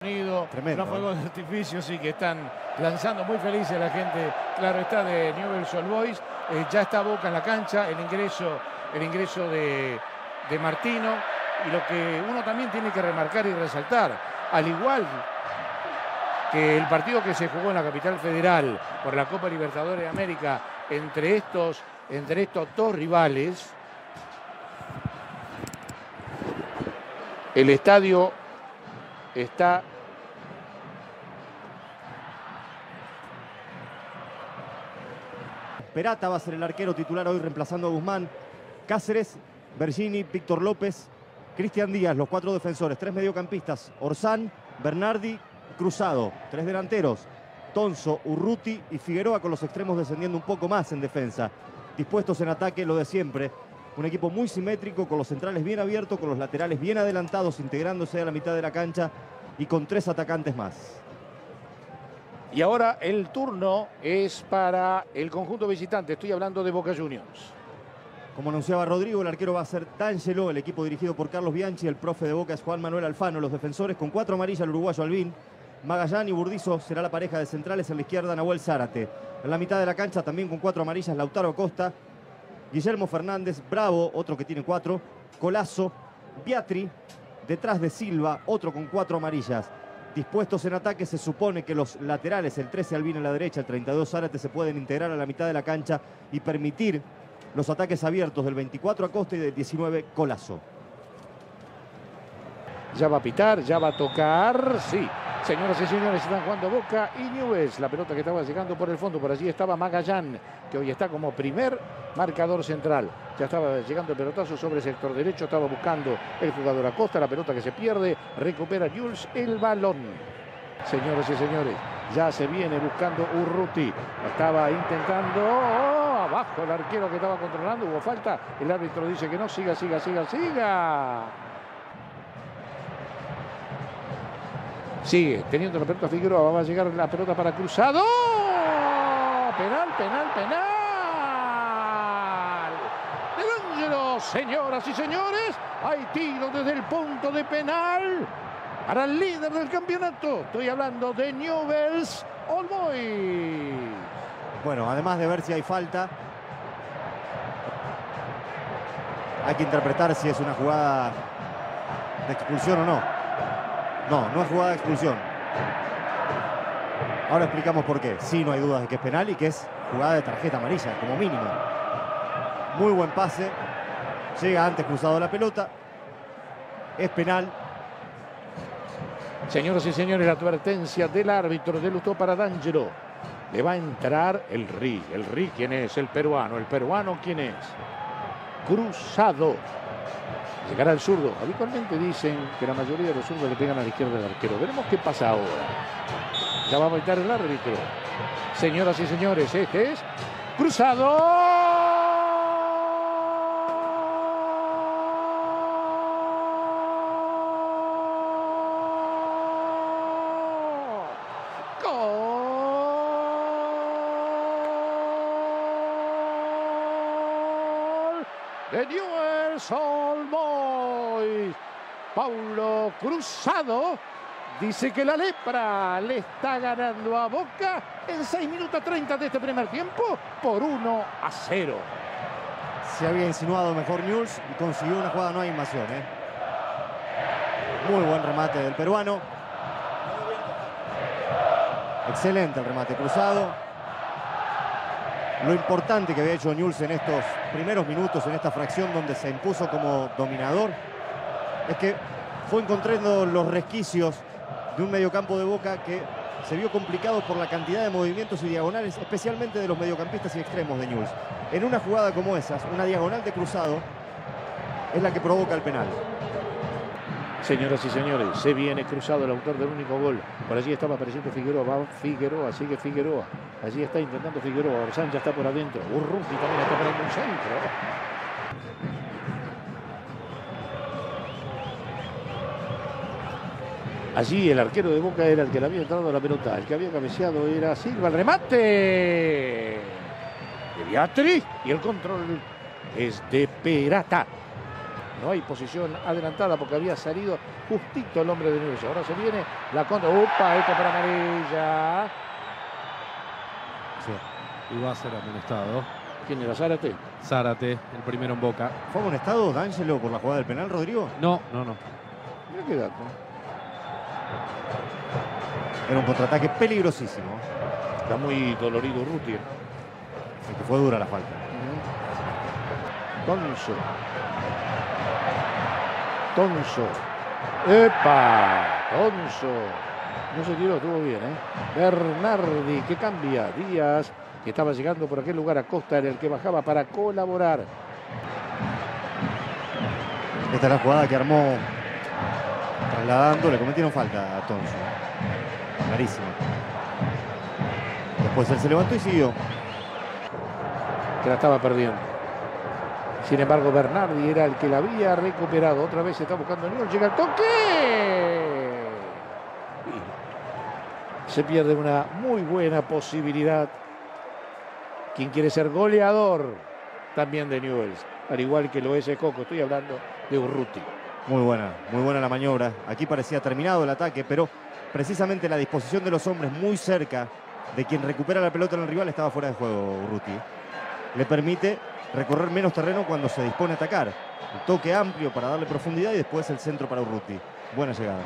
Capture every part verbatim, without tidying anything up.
Tremendo. Unos fuegos de artificio, sí, que están lanzando muy felices la gente, claro está, de Newell's Old Boys. Eh, ya está Boca en la cancha, el ingreso, el ingreso de, de Martino. Y lo que uno también tiene que remarcar y resaltar, al igual que el partido que se jugó en la capital federal por la Copa Libertadores de América entre estos, entre estos dos rivales, el estadio está Perata va a ser el arquero titular hoy reemplazando a Guzmán. Cáceres, Bergini, Víctor López, Cristian Díaz, los cuatro defensores. Tres mediocampistas, Orsán, Bernardi, Cruzado. Tres delanteros, Tonso, Urruti y Figueroa, con los extremos descendiendo un poco más en defensa. Dispuestos en ataque, lo de siempre. Un equipo muy simétrico, con los centrales bien abiertos, con los laterales bien adelantados, integrándose a la mitad de la cancha y con tres atacantes más. Y ahora el turno es para el conjunto visitante. Estoy hablando de Boca Juniors. Como anunciaba Rodrigo, el arquero va a ser D'Angelo, el equipo dirigido por Carlos Bianchi. El profe de Boca es Juan Manuel Alfano. Los defensores con cuatro amarillas, el uruguayo Albín. Magallán y Burdizo será la pareja de centrales. En la izquierda, Nahuel Zárate. En la mitad de la cancha, también con cuatro amarillas, Lautaro Acosta. Guillermo Fernández, Bravo, otro que tiene cuatro. Colazo, Biatri. Detrás de Silva, otro con cuatro amarillas. Dispuestos en ataque, se supone que los laterales, el trece Albín en la derecha, el treinta y dos Zárate, se pueden integrar a la mitad de la cancha y permitir los ataques abiertos del veinticuatro Acosta y del diecinueve Colazo. Ya va a pitar, ya va a tocar, sí. Señoras y señores, están jugando Boca y Newell's. La pelota que estaba llegando por el fondo, por allí estaba Magallán, que hoy está como primer marcador central. Ya estaba llegando el pelotazo sobre el sector derecho, estaba buscando el jugador Acosta, la pelota que se pierde, recupera Newell's el balón. Señoras y señores, ya se viene buscando Urruti. Estaba intentando, oh, abajo el arquero que estaba controlando, hubo falta. El árbitro dice que no, siga, siga, siga, siga. Sigue teniendo la pelota Figueroa, va a llegar la pelota para Cruzado. Penal, penal, penal. De D'Angelo, señoras y señores, hay tiro desde el punto de penal para el líder del campeonato. Estoy hablando de Newell's Old Boys. Bueno, además de ver si hay falta, hay que interpretar si es una jugada de expulsión o no. No, no es jugada de expulsión. Ahora explicamos por qué. Sí, no hay dudas de que es penal y que es jugada de tarjeta amarilla, como mínimo. Muy buen pase. Llega antes Cruzado la pelota. Es penal. Señoras y señores, la advertencia del árbitro de Lutó para D'Angelo. Le va a entrar el Ri. ¿El Ri quién es? El peruano. ¿El peruano quién es? Cruzado. Llegará el zurdo. Habitualmente dicen que la mayoría de los zurdos le pegan a la izquierda del arquero. Veremos qué pasa ahora. Ya va a meter el árbitro. Señoras y señores, este es Cruzado. De Newell's Old Boys. Paulo Cruzado dice que la lepra le está ganando a Boca en seis minutos treinta de este primer tiempo por uno a cero. Se había insinuado mejor Newell's y consiguió una jugada, no hay invasión, ¿eh? Muy buen remate del peruano. Excelente el remate Cruzado. Lo importante que había hecho Newell's en estos primeros minutos, en esta fracción donde se impuso como dominador, es que fue encontrando los resquicios de un mediocampo de Boca que se vio complicado por la cantidad de movimientos y diagonales, especialmente de los mediocampistas y extremos de Newell's. En una jugada como esas, una diagonal de Cruzado es la que provoca el penal. Señoras y señores, se viene Cruzado, el autor del único gol. Por allí estaba apareciendo Figueroa, va Figueroa, sigue Figueroa. Allí está intentando Figueroa, Orsán ya está por adentro. Urruti también está poniendo un centro. Allí el arquero de Boca era el que le había entrado la pelota. El que había cabeceado era Silva. El remate de Biatri y el control es de Perata. No hay posición adelantada porque había salido justito el hombre de Newell's. Ahora se viene la contra. ¡Upa! Esto para amarilla. Sí. Y va a ser amonestado. ¿Quién era? Zárate. Zárate, el primero en Boca. ¿Fue amonestado D'Angelo por la jugada del penal, Rodrigo? No, no, no. Mira qué dato. Era un contraataque peligrosísimo. Está muy dolorido Urruti. El que fue dura la falta. Tonso. Tonso. ¡Epa! Tonso. No se tiró, estuvo bien, ¿eh? Bernardi, que cambia. Díaz, que estaba llegando por aquel lugar. Acosta era el que bajaba para colaborar. Esta es la jugada que armó trasladando. Le cometieron falta a Tonso. Clarísimo. Después él se levantó y siguió. Que la estaba perdiendo. Sin embargo, Bernardi era el que la había recuperado. Otra vez se está buscando Newell's. Llega el toque. Y se pierde una muy buena posibilidad. Quien quiere ser goleador también de Newell's, al igual que lo es Coco. Estoy hablando de Urruti. Muy buena, muy buena la maniobra. Aquí parecía terminado el ataque, pero precisamente la disposición de los hombres muy cerca de quien recupera la pelota en el rival estaba fuera de juego Urruti. Le permite recorrer menos terreno cuando se dispone a atacar. El toque amplio para darle profundidad y después el centro para Urruti. Buena llegada.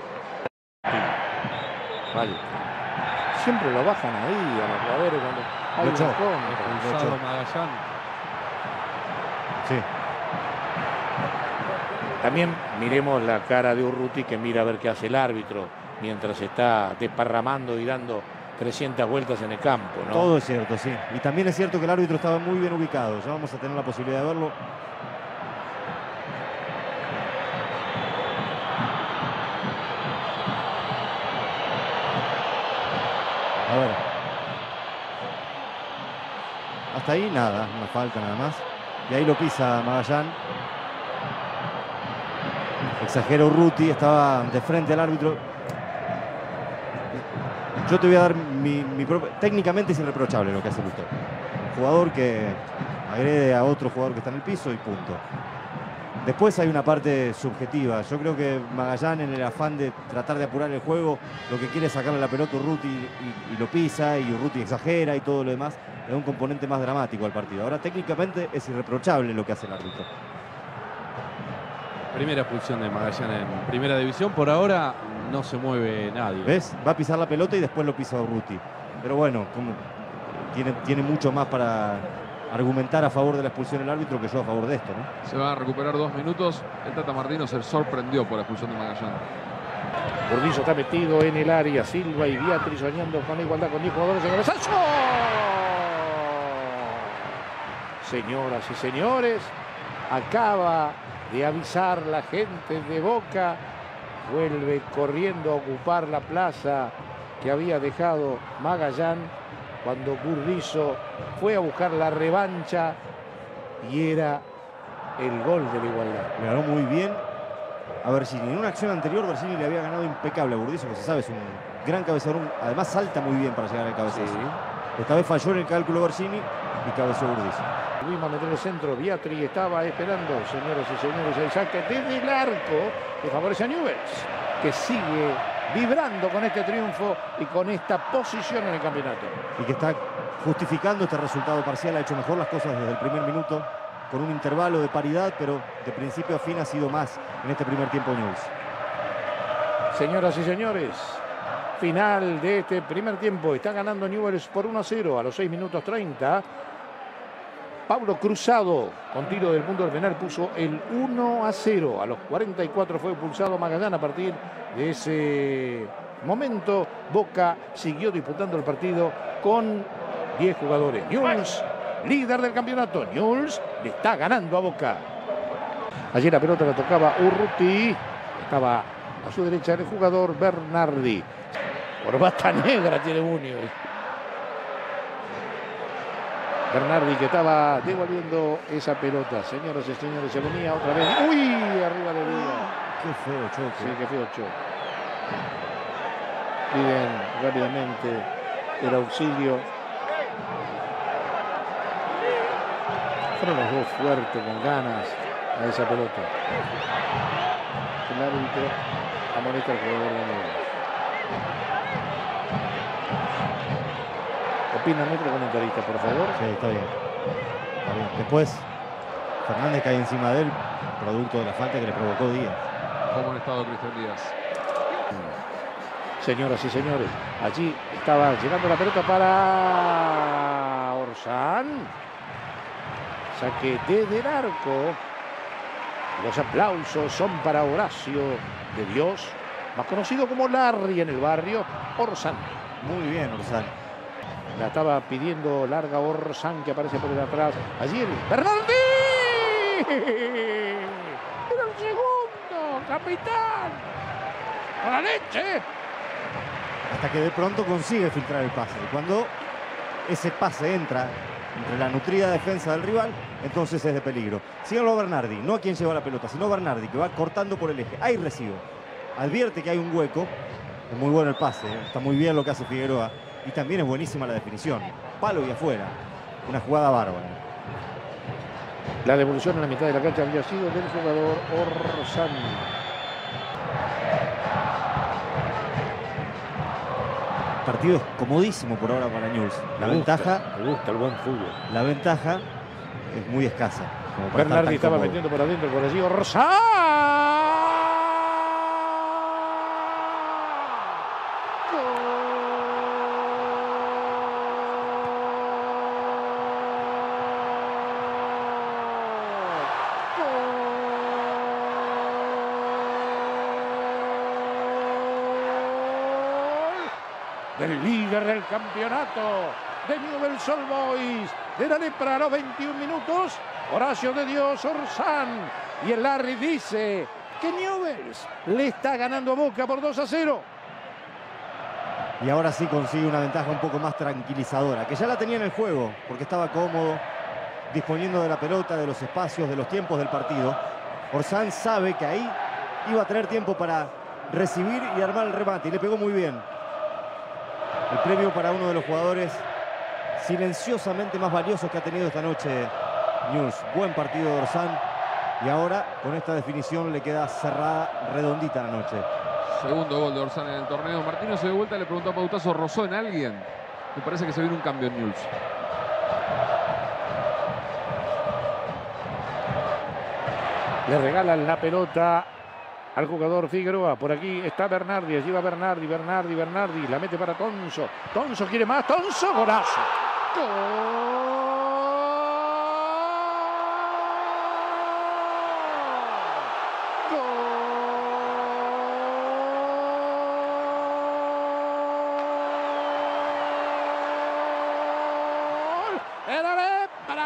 Vale. Siempre lo bajan ahí a los jugadores cuando hay Lo echó. una contra. Expulsado Magallán. Sí. También miremos la cara de Urruti, que mira a ver qué hace el árbitro mientras está desparramando y dando trescientas vueltas en el campo, ¿no? Todo es cierto, sí. Y también es cierto que el árbitro estaba muy bien ubicado. Ya vamos a tener la posibilidad de verlo. A ver. Hasta ahí nada, una falta nada más. Y ahí lo pisa Magallán. Exagera Urruti, estaba de frente al árbitro. Yo te voy a dar mi, mi propio... Técnicamente es irreprochable lo que hace Lutó. Un jugador que agrede a otro jugador que está en el piso y punto. Después hay una parte subjetiva. Yo creo que Magallán, en el afán de tratar de apurar el juego, lo que quiere es sacarle la pelota a Urruti y, y lo pisa, y Urruti exagera y todo lo demás. Es un componente más dramático al partido. Ahora técnicamente es irreprochable lo que hace el árbitro. Primera expulsión de Magallán en primera división. Por ahora no se mueve nadie. ¿Ves? Va a pisar la pelota y después lo pisa Urruti. Pero bueno, como tiene, tiene mucho más para argumentar a favor de la expulsión del árbitro que yo a favor de esto, ¿no? Se va a recuperar dos minutos. El Tata Martino se sorprendió por la expulsión de Magallán. Burdizo está metido en el área. Silva y Beatriz soñando con igualdad con diez jugadores de cabezazo. Señoras y señores, acaba de avisar la gente de Boca. Vuelve corriendo a ocupar la plaza que había dejado Magallán cuando Burdizo fue a buscar la revancha y era el gol de la igualdad. Le ganó muy bien a Vergini. En una acción anterior Vergini le había ganado impecable a Burdizo, que se sabe es un gran cabezador. Además salta muy bien para llegar al cabezazo. Sí. Esta vez falló en el cálculo Vergini y cabeceó Burdizo. Tuvimos a meter el centro. Beatriz estaba esperando, señoras y señores, el saque desde el arco que favorece a Newell's, que sigue vibrando con este triunfo y con esta posición en el campeonato. Y que está justificando este resultado parcial. Ha hecho mejor las cosas desde el primer minuto, con un intervalo de paridad, pero de principio a fin ha sido más en este primer tiempo Newell's. Señoras y señores, final de este primer tiempo. Está ganando Newell's por uno a cero a los seis minutos treinta. Pablo Cruzado, con tiro del punto del penal, puso el uno a cero. A los cuarenta y cuatro fue expulsado Magallán. A partir de ese momento, Boca siguió disputando el partido con diez jugadores. Newell's, líder del campeonato. Newell's le está ganando a Boca. Allí la pelota la tocaba Urruti. Estaba a su derecha el jugador Bernardi. Corbata negra tiene Unio. Bernardi, que estaba devolviendo esa pelota. Señoras y señores, se venía otra vez. ¡Uy! Arriba de Liga. Qué feo choque. Sí, qué feo choque. Piden rápidamente el auxilio. Fueron los dos fuertes, con ganas. a esa pelota. El árbitro amonesta al jugador de Newell's. Opina nuestro comentarista, por favor. Sí, está bien. Está bien. Después, Fernández cae encima de él, producto de la falta que le provocó Díaz. ¿Cómo han estado Cristian Díaz? Señoras y señores, allí estaba llegando la pelota para Orsán. Saque desde el arco. Los aplausos son para Horacio de Dios, más conocido como Larry en el barrio, Orsán. Muy bien, Orsán. La estaba pidiendo larga Orsán, que aparece por el atrás. Allí el Bernardí. Era el segundo, capitán. ¡A la leche! Hasta que de pronto consigue filtrar el pase. Y cuando ese pase entra entre la nutrida defensa del rival, entonces es de peligro. Síganlo a Bernardi, no a quien lleva la pelota, sino a Bernardi, que va cortando por el eje. Ahí recibe. Advierte que hay un hueco. Es muy bueno el pase, ¿eh? Está muy bien lo que hace Figueroa. Y también es buenísima la definición. Palo y afuera. Una jugada bárbara. La devolución en la mitad de la cancha había sido del jugador Orsán. Partido es comodísimo por ahora para Newell's. La Me gusta, ventaja, me gusta el buen fútbol. la ventaja es muy escasa. como para estar Bernardi tan estaba cómodo. metiendo por adentro, por allí Orsán. Del líder del campeonato de Newell's Old Boys de la Lepra a los veintiún minutos, Horacio de Dios Orsán, y el Larry dice que Newell's le está ganando a Boca por dos a cero. Y ahora sí consigue una ventaja un poco más tranquilizadora, que ya la tenía en el juego, porque estaba cómodo, disponiendo de la pelota, de los espacios, de los tiempos del partido. Orsán sabe que ahí iba a tener tiempo para recibir y armar el remate, y le pegó muy bien. El premio para uno de los jugadores silenciosamente más valiosos que ha tenido esta noche Newell's. Buen partido de Orsán, y ahora con esta definición le queda cerrada, redondita la noche. Segundo gol de Orsán en el torneo. Martino se de vuelta, le preguntó a Pautazo, ¿rozó en alguien? Me parece que se viene un cambio en Newell's. Le regalan la pelota al jugador Figueroa. Por aquí está Bernardi, allí va Bernardi, Bernardi, Bernardi. La mete para Tonso. Tonso quiere más, Tonso, golazo. ¡Gol! ¡Gol! ¡Era Lepra!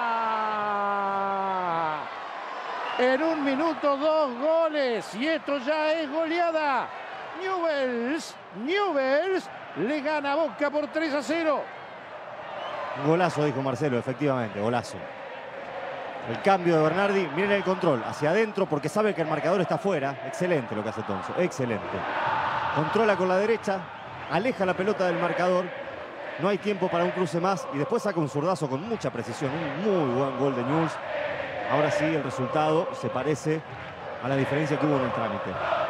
En un minuto, dos goles. Y esto ya es goleada. Newell's, Newell's le gana a Boca por tres a cero. Golazo, dijo Marcelo, efectivamente, golazo. El cambio de Bernardi, miren el control, hacia adentro, porque sabe que el marcador está afuera. Excelente lo que hace Tonso, excelente. Controla con la derecha, aleja la pelota del marcador. No hay tiempo para un cruce más y después saca un zurdazo con mucha precisión. Un muy buen gol de Newell's. Ahora sí, el resultado se parece a la diferencia que hubo en el trámite.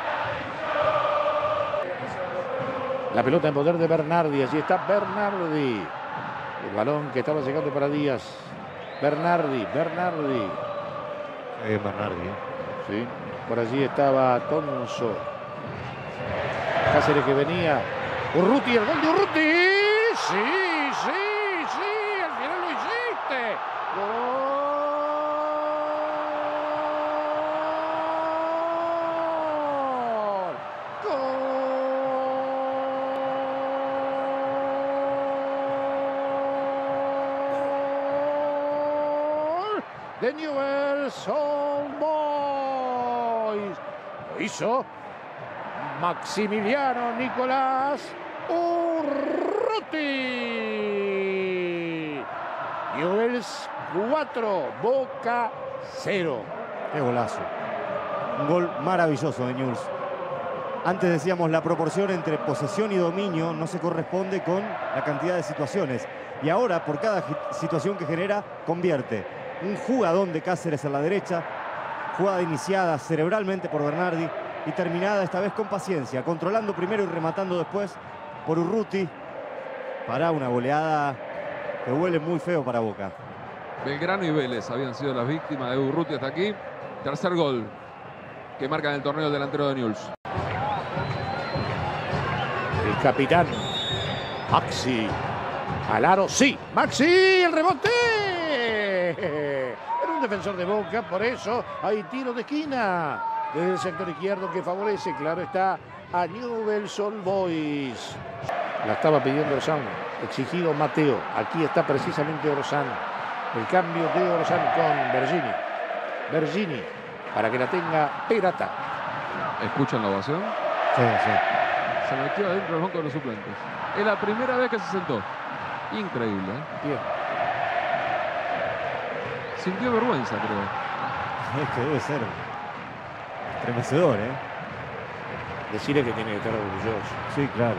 La pelota en poder de Bernardi. Allí está Bernardi. El balón que estaba llegando para Díaz. Bernardi, Bernardi. Eh, Bernardi. ¿eh? Sí. Por allí estaba Tonso. Cáceres que venía. Urruti, el gol de Urruti. Sí, sí, sí. Al final lo hiciste. ¡Gol! De Newell's Old Boys. Lo hizo Maximiliano Nicolás Urruti. Newell's cuatro, Boca cero. Qué golazo. Un gol maravilloso de Newell's. Antes decíamos la proporción entre posesión y dominio no se corresponde con la cantidad de situaciones. Y ahora por cada situación que genera convierte. Un jugadón de Cáceres a la derecha, Jugada iniciada cerebralmente por Bernardi y terminada esta vez con paciencia, controlando primero y rematando después por Urruti para una goleada que huele muy feo para Boca. Belgrano y Vélez habían sido las víctimas de Urruti hasta aquí. Tercer gol que marca en el torneo el delantero de Newell's. El capitán Maxi al aro, sí, Maxi, el rebote. Era un defensor de Boca, por eso hay tiro de esquina desde el sector izquierdo que favorece, claro está, a Newell's Old Boys. La estaba pidiendo Orsán, exigido Mateo. Aquí está precisamente Orsán. El cambio de Orsán con Bergini. Bergini para que la tenga Perata. ¿Escuchan la ovación? Sí, sí. Se metió adentro del banco de los suplentes. Es la primera vez que se sentó. Increíble, ¿eh? Bien. Sintió vergüenza, creo. Es que debe ser estremecedor, ¿eh? Decirle que tiene que estar orgulloso. Sí, claro.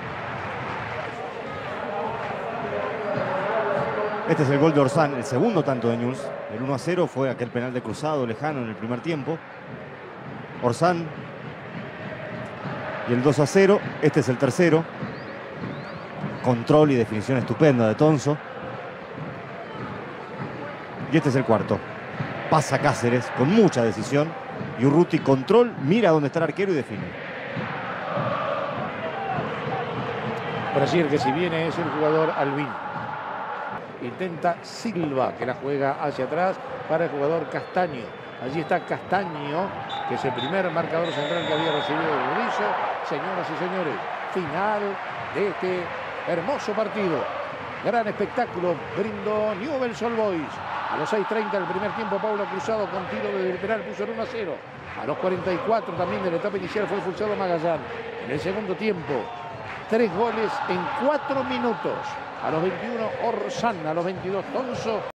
Este es el gol de Orsán, el segundo tanto de Newell's. El uno a cero fue aquel penal de cruzado lejano en el primer tiempo. Orsán. Y el dos a cero, este es el tercero. Control y definición estupenda de Tonso. Y este es el cuarto. Pasa Cáceres con mucha decisión. Y Urruti, control, mira dónde está el arquero y define. Brasil, que si viene es el jugador Albín. Intenta Silva, que la juega hacia atrás para el jugador Castaño. Allí está Castaño, que es el primer marcador central que había recibido el Burdizo. Señoras y señores, final de este hermoso partido. Gran espectáculo brindó Newell's Old Boys. A los seis treinta del primer tiempo, Paulo Cruzado con tiro desde el penal puso el uno a cero. A los cuarenta y cuatro también de la etapa inicial fue expulsado Magallán. En el segundo tiempo, tres goles en cuatro minutos. A los veintiuno, Orsán. A los veintidós, Tonso.